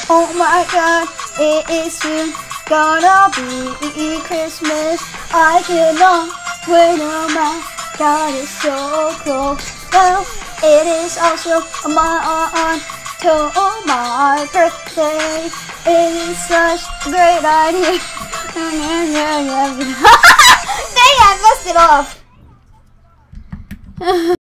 Oh my God, it is soon gonna be Christmas. I cannot wait, oh my God, it's so close. Well, it is also my birthday. It is such a great idea. Dang, I messed it off.